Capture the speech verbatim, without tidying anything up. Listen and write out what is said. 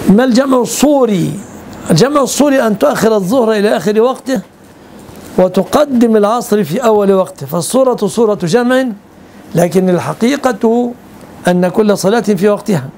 ما الجمع الصوري؟ الجمع الصوري أن تؤخر الظهر إلى آخر وقته وتقدم العصر في أول وقته، فالصورة صورة جمع، لكن الحقيقة أن كل صلاة في وقتها.